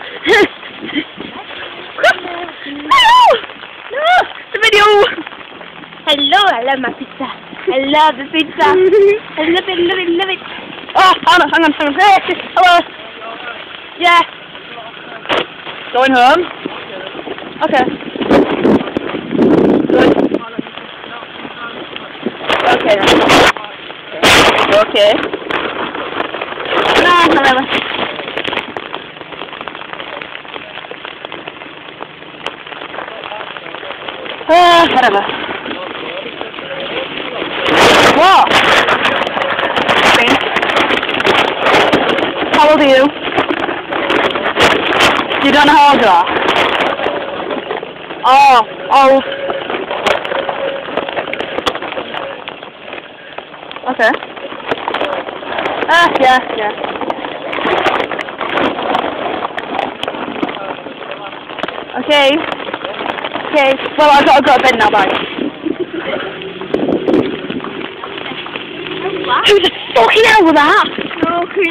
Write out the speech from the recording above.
No! The video! Hello, I love my pizza. I love the pizza. I love it, love it, love it. Oh, hang on. Hey, hello. Yeah. Going home? Okay. Good. Okay then. Okay. No, whatever. Whatever. What? How old are you? You don't know how old you are? Oh, old. Okay. Yeah. Okay. Well, I've got to go to bed now, bye. Who the fucking hell was that?